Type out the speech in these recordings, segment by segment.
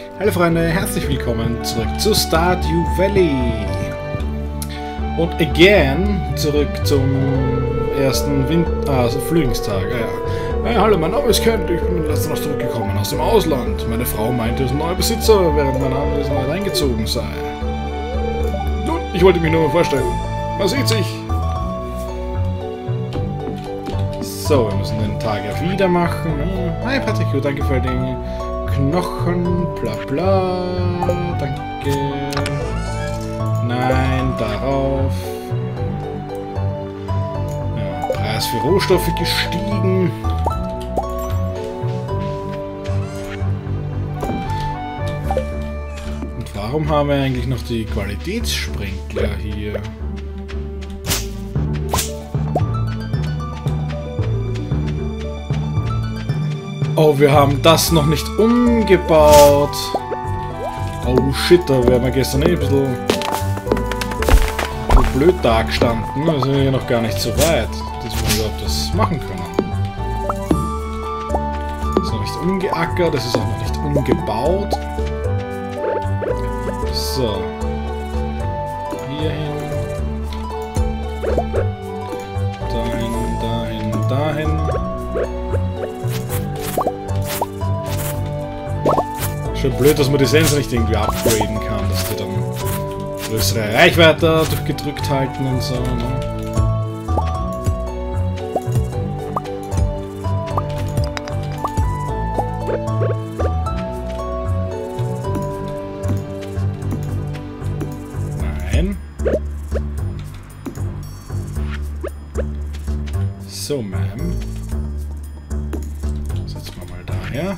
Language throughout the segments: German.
Hallo Freunde, herzlich willkommen zurück zu Stardew Valley. Und again zurück zum ersten Frühlingstag. Hey, hallo, mein Name ist Kent, ich bin letzte Nacht zurückgekommen aus dem Ausland. Meine Frau meinte, es ist ein neuer Besitzer, während mein Anwesen eingezogen sei. Nun, ich wollte mich nur mal vorstellen. Man sieht sich. So, wir müssen den Tag ja wieder machen. Hi Patrick, danke für den Knochen, bla bla, danke. Nein, darauf. Ja, Preis für Rohstoffe gestiegen. Und warum haben wir eigentlich noch die Qualitätssprinkler hier? Oh, wir haben das noch nicht umgebaut. Oh shit, da wären wir gestern ein bisschen blöd da gestanden. Da sind wir hier noch gar nicht so weit, dass wir überhaupt das machen können. Das ist noch nicht umgeackert, das ist auch noch nicht umgebaut. So. Hier hin. Dahin, dahin, dahin. Schon blöd, dass man die Sensor nicht irgendwie upgraden kann, dass die dann größere Reichweite durchgedrückt halten und so, ne? Nein. So, Ma'am. Setzen wir mal daher.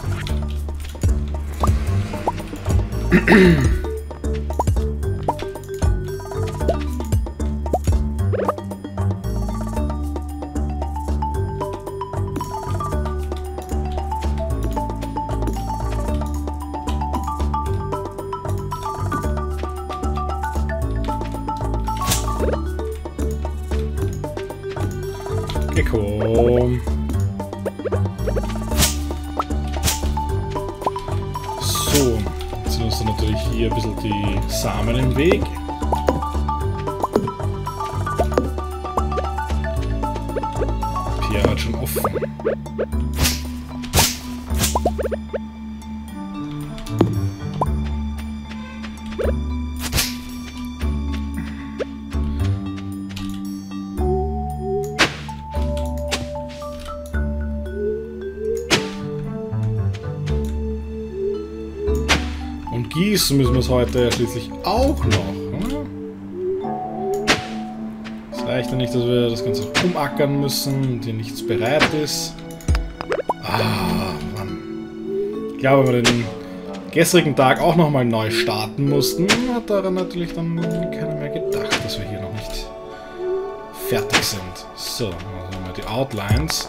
Komm. So, jetzt sind uns dann natürlich hier ein bisschen die Samen im Weg. Pierre hat schon offen. Gießen müssen wir es heute schließlich auch noch. Hm? Es reicht ja nicht, dass wir das Ganze umackern müssen und hier nichts bereit ist. Ah, Mann. Ich glaube, wenn wir den gestrigen Tag auch nochmal neu starten mussten, hat daran natürlich dann keiner mehr gedacht, dass wir hier noch nicht fertig sind. So, dann haben wir die Outlines.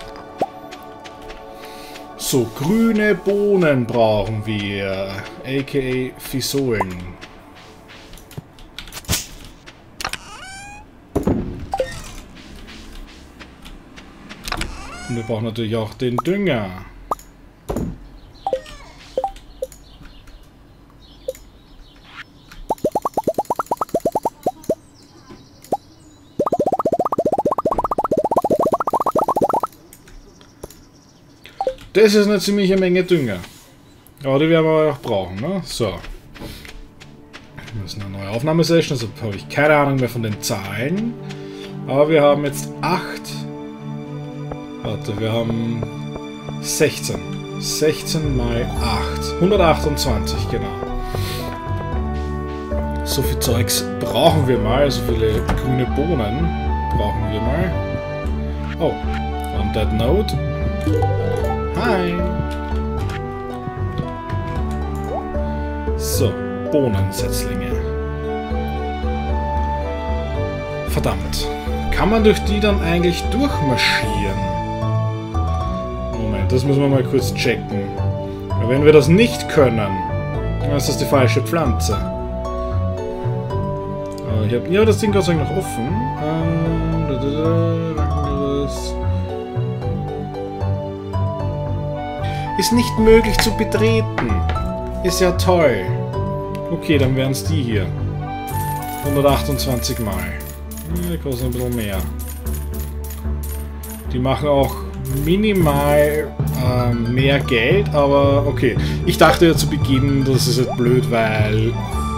So, grüne Bohnen brauchen wir, aka Fisolen. Und wir brauchen natürlich auch den Dünger. Das ist eine ziemliche Menge Dünger. Aber die werden wir auch brauchen, ne? So. Das ist eine neue Aufnahmesession, also habe ich keine Ahnung mehr von den Zahlen. Aber wir haben jetzt 8. Warte, wir haben 16. 16 mal 8. 128, genau. So viel Zeugs brauchen wir mal. So viele grüne Bohnen brauchen wir mal. Oh, on that note. Hi! So, Bohnensetzlinge. Verdammt. Kann man durch die dann eigentlich durchmarschieren? Moment, das müssen wir mal kurz checken. Aber wenn wir das nicht können, dann ist das die falsche Pflanze. Ich habe ja das Ding Gott sei Dank noch offen. Ist nicht möglich zu betreten. Ist ja toll. Okay, dann wären es die hier. 128 Mal. Die kosten ein bisschen mehr. Die machen auch minimal mehr Geld, aber okay. Ich dachte ja zu Beginn, das ist jetzt blöd, weil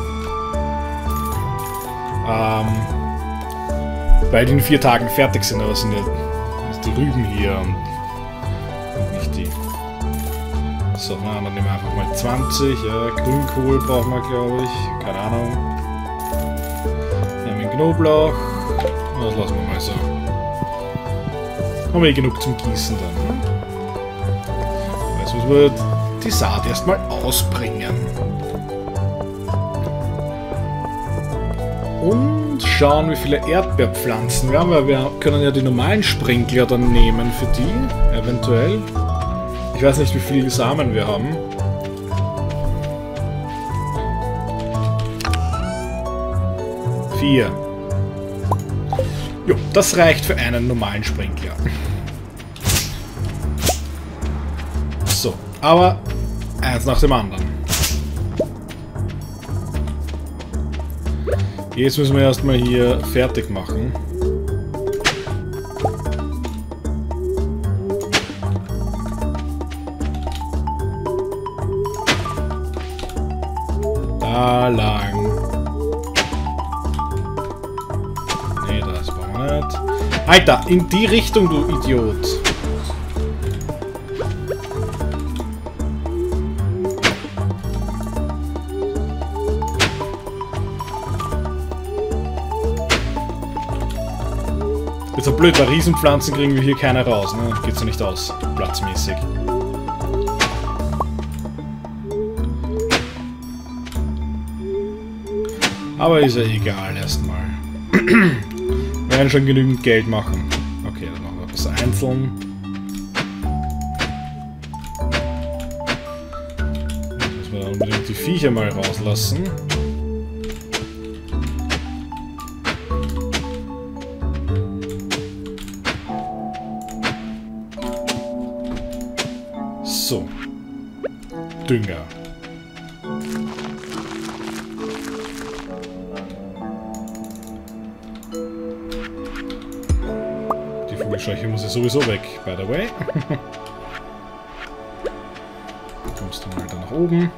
die in 4 Tagen fertig sind, aber sind ja die Rüben hier und nicht die. So, na, dann nehmen wir einfach mal 20. Ja, Grünkohl brauchen wir, glaube ich. Keine Ahnung. Wir haben den Knoblauch. Das lassen wir mal so. Haben wir genug zum Gießen dann. Jetzt müssen wir die Saat erstmal ausbringen. Und schauen, wie viele Erdbeerpflanzen wir haben, weil wir können ja die normalen Sprinkler dann nehmen für die, eventuell. Ich weiß nicht, wie viele Samen wir haben. Vier. Jo, das reicht für einen normalen Sprinkler. So, aber eins nach dem anderen. Jetzt müssen wir erstmal hier fertig machen. Da lang. Nee, das brauchen wir nicht. Alter, in die Richtung, du Idiot. Ist ja blöd, bei Riesenpflanzen kriegen wir hier keine raus, ne? Geht's ja nicht aus, platzmäßig. Aber ist ja egal erstmal. Wir werden schon genügend Geld machen. Okay, dann machen wir das einzeln. Jetzt müssen wir dann unbedingt die Viecher mal rauslassen. So. Dünger. Die Vogelscheuche muss ja sowieso weg, by the way. Kommst du mal da nach oben.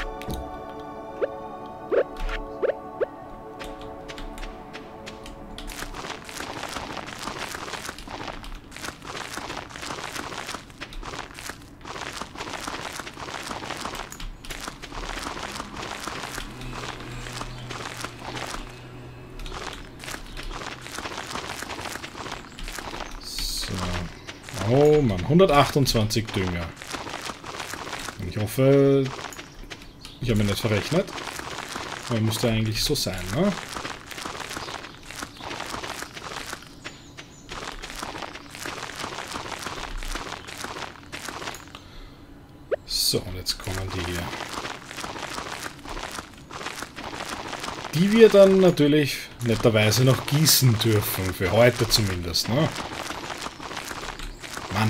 Oh Mann, 128 Dünger. Ich hoffe, ich habe mir nicht verrechnet. Aber müsste eigentlich so sein, ne? So, und jetzt kommen die hier. Die wir dann natürlich netterweise noch gießen dürfen. Für heute zumindest, ne? Mann.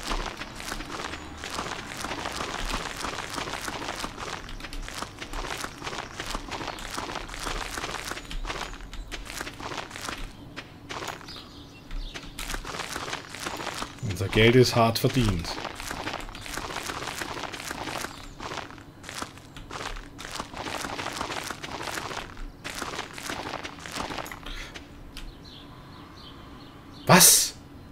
Unser Geld ist hart verdient. Was?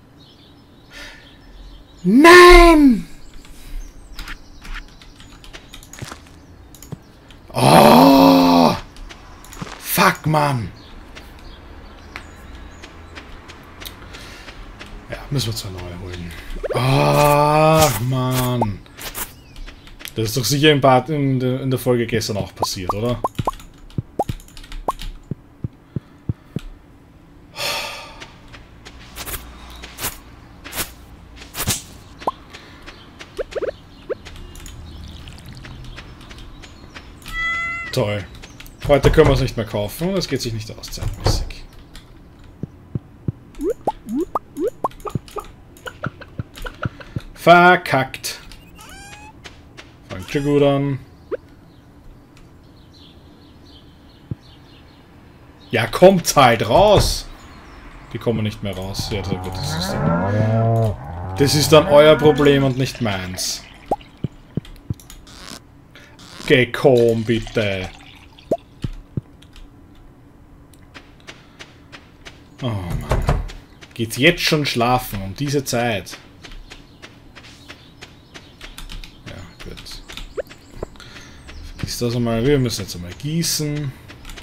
Nein! Oh! Fuck, Mann! Ja, müssen wir zwei neue holen. Ach, Mann! Das ist doch sicher in der Folge gestern auch passiert, oder? Toll. Heute können wir es nicht mehr kaufen. Das geht sich nicht aus, zeitmäßig. Verkackt. Fängt schon gut an. Ja, kommt halt raus! Die kommen nicht mehr raus. Ja, gut, das ist dann euer Problem und nicht meins. Okay, komm bitte. Oh Mann. Geht's jetzt schon schlafen um diese Zeit? Ja, gut. Vergiss das einmal. Wir müssen jetzt einmal gießen.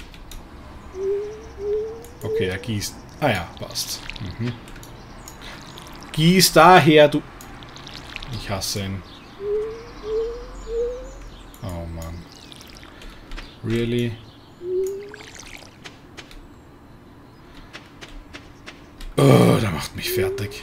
Okay, er gießt. Ah ja, passt. Mhm. Gieß daher, du... Ich hasse ihn. Oh Mann. Really? Oh, der macht mich fertig.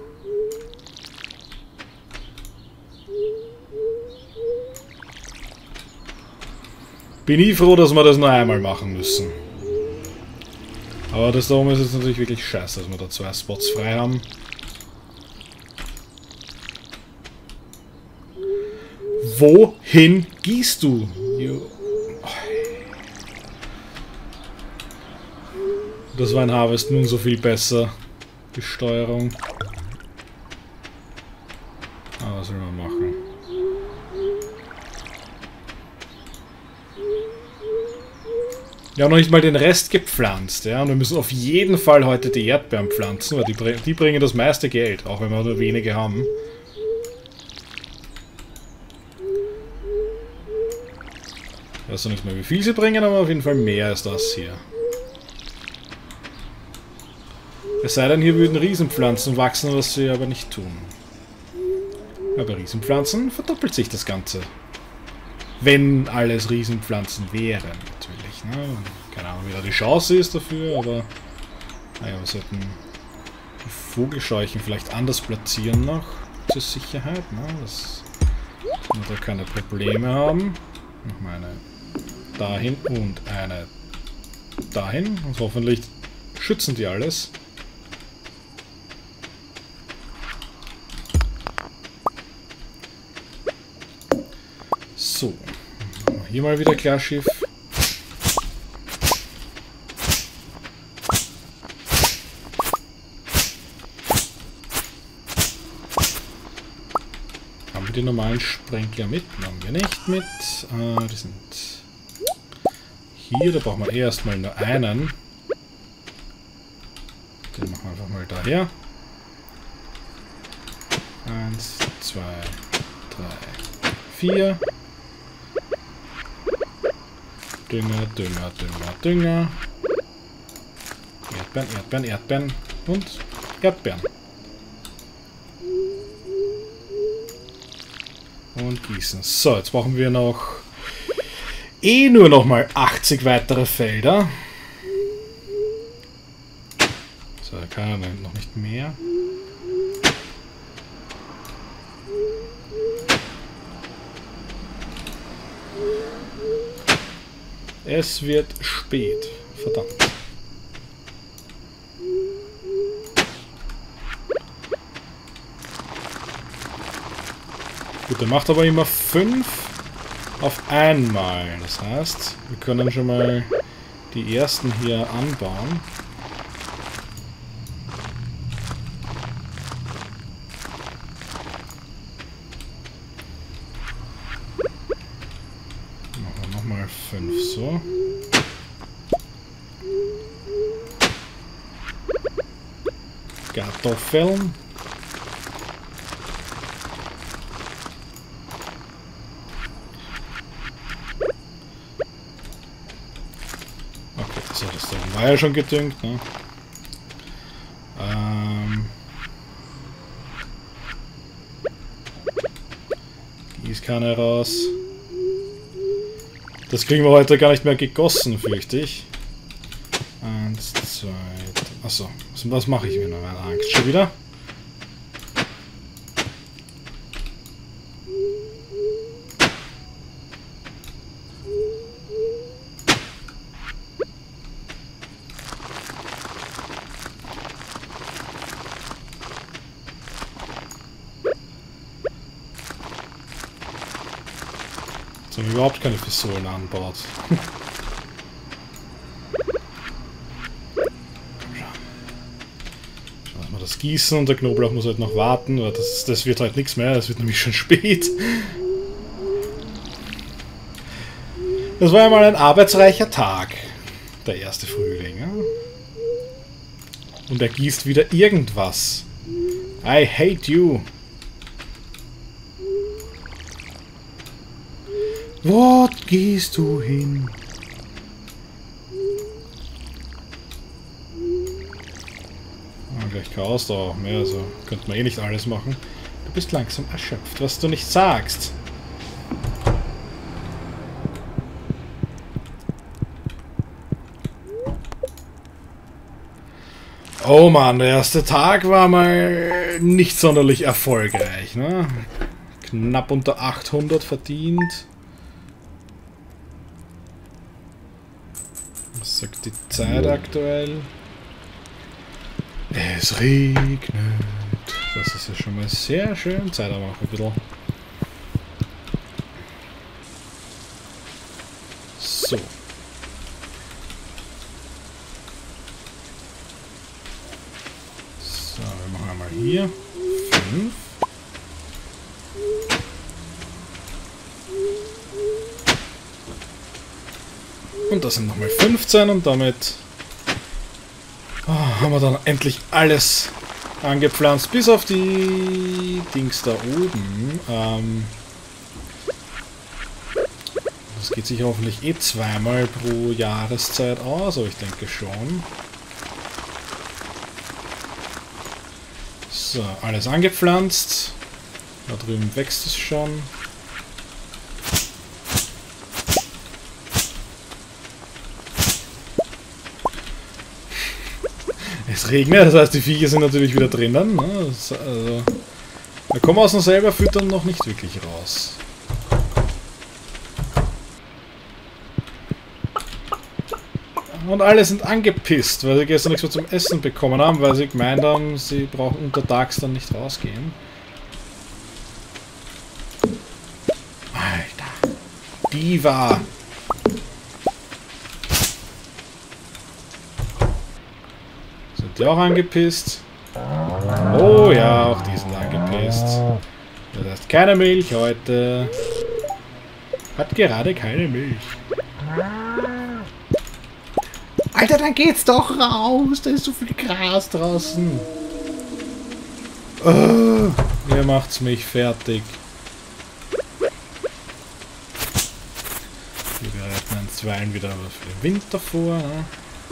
Bin ich froh, dass wir das nur einmal machen müssen. Aber das da oben ist jetzt natürlich wirklich scheiße, dass wir da 2 Spots frei haben. Wohin gehst du? Das war ein Harvest nun so viel besser. Die Steuerung. Ah, was will man machen? Wir haben noch nicht mal den Rest gepflanzt, ja. Und wir müssen auf jeden Fall heute die Erdbeeren pflanzen, weil die bringen das meiste Geld, auch wenn wir nur wenige haben. Ich weiß noch nicht mehr, wie viel sie bringen, aber auf jeden Fall mehr als das hier. Es sei denn, hier würden Riesenpflanzen wachsen, was sie aber nicht tun. Aber Riesenpflanzen verdoppelt sich das Ganze. Wenn alles Riesenpflanzen wären, natürlich. Ne? Keine Ahnung, wie da die Chance ist dafür, aber... Naja, wir sollten die Vogelscheuchen vielleicht anders platzieren noch, zur Sicherheit, ne? Dass wir da keine Probleme haben. Nochmal eine dahin und eine dahin. Und hoffentlich schützen die alles. So, hier mal wieder Klarschiff. Haben wir die normalen Sprenkler mit? Haben wir nicht mit. Die sind hier, da brauchen wir erstmal nur einen. Den machen wir einfach mal daher. 1, 2, 3, 4. Dünger, Dünger, Dünger, Dünger. Erdbeeren, Erdbeeren, Erdbeeren und Erdbeeren. Und gießen. So, jetzt brauchen wir noch nur noch mal 80 weitere Felder. So, da kann er noch nicht mehr. Es wird spät. Verdammt. Gut, der macht aber immer 5 auf einmal. Das heißt, wir können schon mal die ersten hier anbauen. Machen wir nochmal 5 so. Kartoffeln. Okay, so, das war ja schon gedüngt, ne? Gießkanne raus. Das kriegen wir heute gar nicht mehr gegossen, fürchte ich. 1, 2, 3. Achso, was mache ich mir noch? Meine Angst. Schon wieder? Jetzt haben wir überhaupt keine Fissolen anbaut. was gießen und der Knoblauch muss halt noch warten, weil das wird halt nichts mehr, es wird nämlich schon spät. Das war ja mal ein arbeitsreicher Tag, der erste Frühling. Ja? Und er gießt wieder irgendwas. I hate you. Wo gehst du hin? Ah, gleich Chaos da auch mehr, also könnte man eh nicht alles machen. Du bist langsam erschöpft, was du nicht sagst. Oh Mann, der erste Tag war mal nicht sonderlich erfolgreich, ne? Knapp unter 800 verdient. Was sagt die Zeit aktuell? Es regnet. Das ist ja schon mal sehr schön. Zeit aber auch ein bisschen. So. So, wir machen einmal hier 5. Und das sind nochmal 15 und damit haben wir dann endlich alles angepflanzt, bis auf die Dings da oben. Das geht sich hoffentlich eh zweimal pro Jahreszeit aus, aber ich denke schon. So, alles angepflanzt. Da drüben wächst es schon. Es regnet, das heißt, die Viecher sind natürlich wieder drinnen. Ne? Also, da kommen wir aus dem selber füttern noch nicht wirklich raus. Und alle sind angepisst, weil sie gestern nichts mehr zum Essen bekommen haben, weil sie gemeint haben, sie brauchen untertags dann nicht rausgehen. Alter. Diva. Sind die auch angepisst? Oh ja, auch die sind angepisst. Das heißt, keine Milch heute. Hat gerade keine Milch. Alter, dann geht's doch raus. Da ist so viel Gras draußen. Oh, ihr macht's mich fertig. Wir bereiten einen Zweien wieder für den Winter vor. Ne?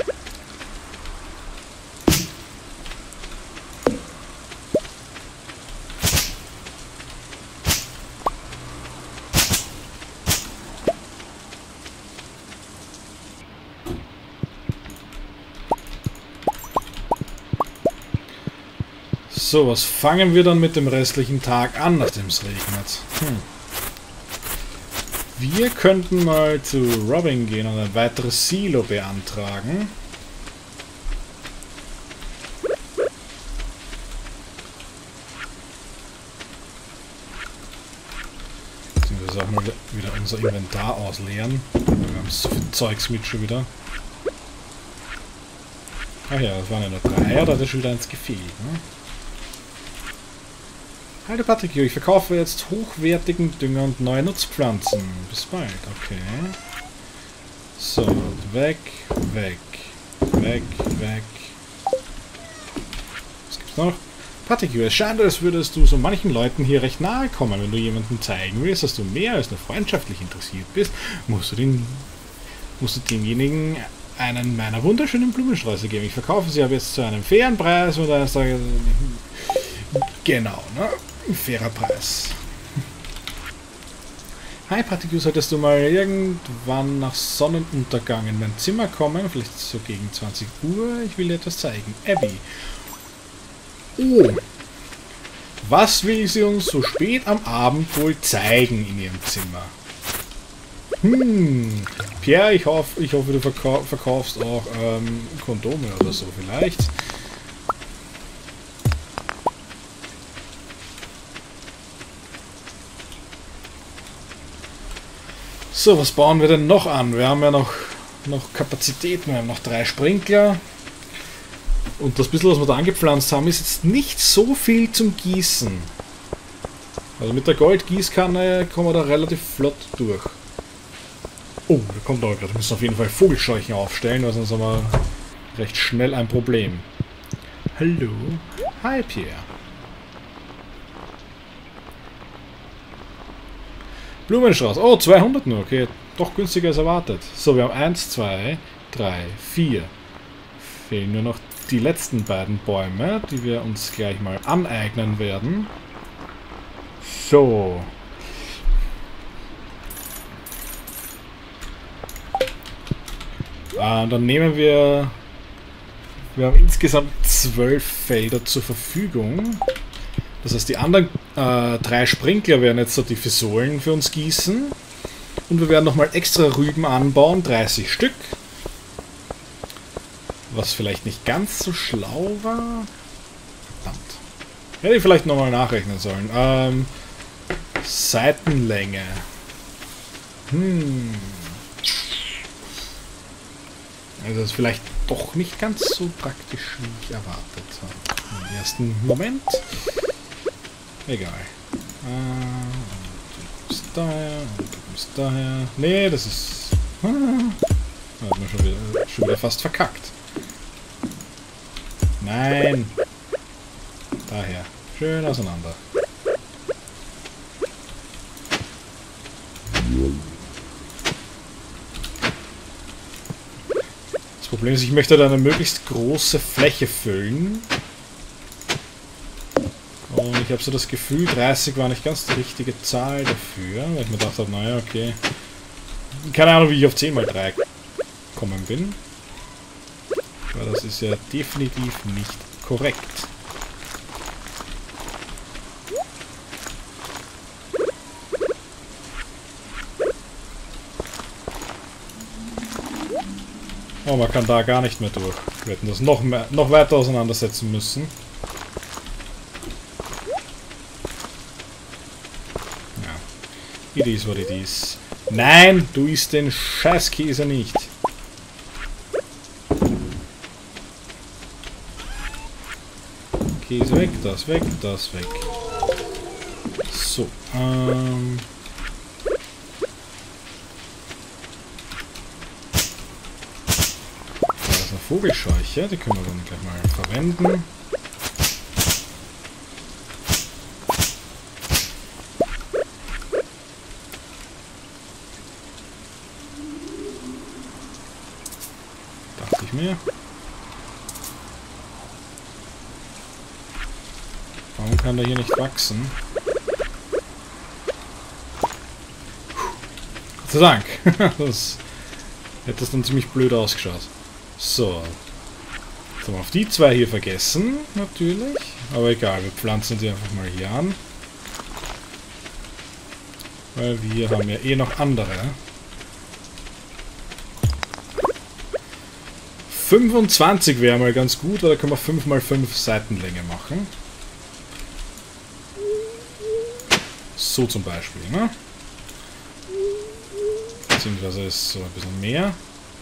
So, was fangen wir dann mit dem restlichen Tag an, nachdem es regnet? Wir könnten mal zu Robin gehen und ein weiteres Silo beantragen. Beziehungsweise auch mal wieder unser Inventar ausleeren. Wir haben so viel Zeugs mit schon wieder. Ach ja, das waren ja nur 3, da hat ja schon wieder eins gefehlt, ne? Hallo Patrick, ich verkaufe jetzt hochwertigen Dünger und neue Nutzpflanzen. Bis bald, okay. So, weg, weg, weg, weg. Was gibt's noch? Patrick, es scheint, als würdest du so manchen Leuten hier recht nahe kommen. Wenn du jemandem zeigen willst, dass du mehr als nur freundschaftlich interessiert bist, musst du demjenigen einen meiner wunderschönen Blumensträuße geben. Ich verkaufe sie aber jetzt zu einem fairen Preis und eines Tages... Genau, ne? Ein fairer Preis. Hi Patrick, solltest du mal irgendwann nach Sonnenuntergang in mein Zimmer kommen? Vielleicht so gegen 20 Uhr. Ich will dir etwas zeigen. Abby. Oh. Was will sie uns so spät am Abend wohl zeigen in ihrem Zimmer? Pierre, ich hoffe du verkaufst auch Kondome oder so vielleicht. So, was bauen wir denn noch an? Wir haben ja noch Kapazitäten, wir haben noch 3 Sprinkler. Und das bisschen, was wir da angepflanzt haben, ist jetzt nicht so viel zum Gießen. Also mit der Goldgießkanne kommen wir da relativ flott durch. Oh, da kommt aber gerade. Wir müssen auf jeden Fall Vogelscheuchen aufstellen, weil sonst haben wir recht schnell ein Problem. Hallo? Hi, Pierre. Blumenstrauß. Oh, 200 nur. Okay, doch günstiger als erwartet. So, wir haben 1, 2, 3, 4. Fehlen nur noch die letzten beiden Bäume, die wir uns gleich mal aneignen werden. So. Dann nehmen wir... Wir haben insgesamt 12 Felder zur Verfügung. Das heißt, die anderen 3 Sprinkler werden jetzt so die Fisolen für uns gießen. Und wir werden nochmal extra Rüben anbauen, 30 Stück. Was vielleicht nicht ganz so schlau war. Verdammt. Hätte ich vielleicht nochmal nachrechnen sollen. Seitenlänge. Also das ist vielleicht doch nicht ganz so praktisch, wie ich erwartet habe. Im ersten Moment. Egal. Du kommst daher, und du kommst daher. Nee, das ist... Hat man schon wieder fast verkackt. Nein! Daher. Schön auseinander. Das Problem ist, ich möchte da eine möglichst große Fläche füllen. Und ich habe so das Gefühl, 30 war nicht ganz die richtige Zahl dafür, weil ich mir gedacht habe, naja, okay. Keine Ahnung, wie ich auf 10 mal 3 gekommen bin. Aber das ist ja definitiv nicht korrekt. Oh, man kann da gar nicht mehr durch. Wir hätten das noch weiter auseinandersetzen müssen. Ja. It is what it is. Nein, du isst den Scheißkäse nicht. Käse weg, das weg, das weg. So, da ist eine Vogelscheuche, die können wir dann gleich mal verwenden. Dachte ich mir. Warum kann der hier nicht wachsen? Gott sei Dank. Das hätte das dann ziemlich blöd ausgeschaut. So. Jetzt haben wir auf die 2 hier vergessen, natürlich. Aber egal, wir pflanzen die einfach mal hier an. Weil wir haben ja eh noch andere. 25 wäre mal ganz gut, weil da können wir 5 mal 5 Seitenlänge machen. So zum Beispiel, ne? Beziehungsweise ist so ein bisschen mehr.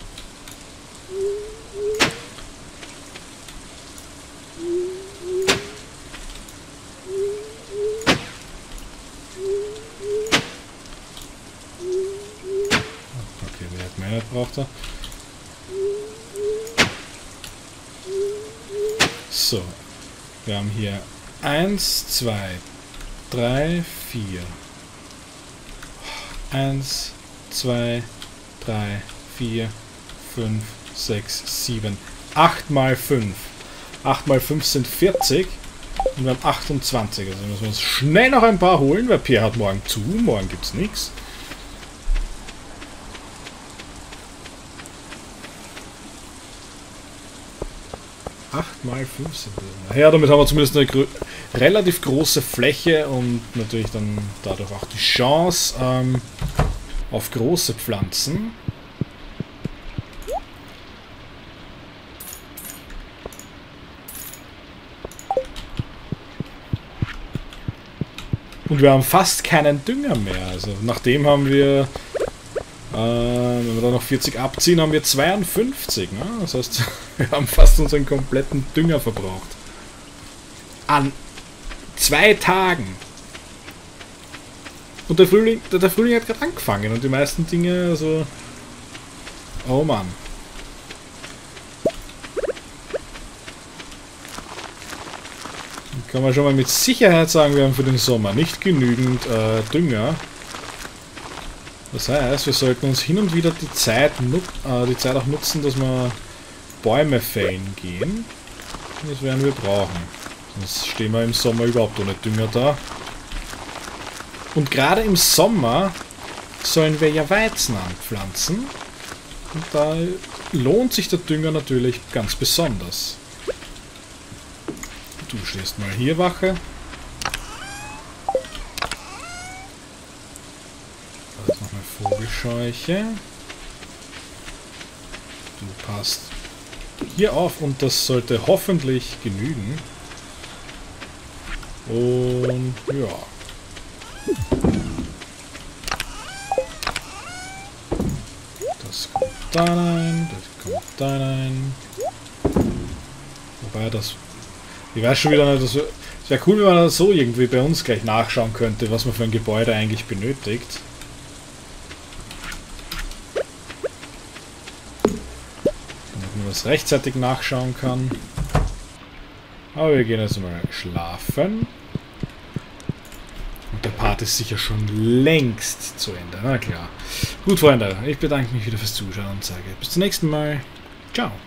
Okay, der hat mehr nicht braucht er. So. Wir haben hier 1, 2, 3, 4. 1, 2, 3, 4, 5, 6, 7, 8 mal 5. 8 mal 5 sind 40 und wir haben 28. Also müssen wir uns schnell noch ein paar holen, weil Pierre hat morgen zu. Morgen gibt es nichts. Mal 5 sind wir. Ja, damit haben wir zumindest eine relativ große Fläche und natürlich dann dadurch auch die Chance auf große Pflanzen. Und wir haben fast keinen Dünger mehr. Also nach dem haben wir Wenn wir da noch 40 abziehen, haben wir 52. Ne? Das heißt, wir haben fast unseren kompletten Dünger verbraucht. An 2 Tagen. Und der Frühling hat gerade angefangen und die meisten Dinge, also... Oh Mann. Kann man schon mal mit Sicherheit sagen, wir haben für den Sommer nicht genügend Dünger. Das heißt, wir sollten uns hin und wieder die Zeit auch nutzen, dass wir Bäume fällen gehen. Das werden wir brauchen. Sonst stehen wir im Sommer überhaupt ohne Dünger da. Und gerade im Sommer sollen wir ja Weizen anpflanzen. Und da lohnt sich der Dünger natürlich ganz besonders. Du stehst mal hier Wache. Da ist noch eine Vogelscheuche. Du passt hier auf und das sollte hoffentlich genügen. Und ja. Das kommt da rein, das kommt da rein. Wobei das... Ich weiß schon wieder nicht, es wäre cool, wenn man das so irgendwie bei uns gleich nachschauen könnte, was man für ein Gebäude eigentlich benötigt. Damit man das rechtzeitig nachschauen kann. Aber wir gehen jetzt mal schlafen. Und der Part ist sicher schon längst zu Ende, na klar. Gut, Freunde, ich bedanke mich wieder fürs Zuschauen und sage bis zum nächsten Mal. Ciao.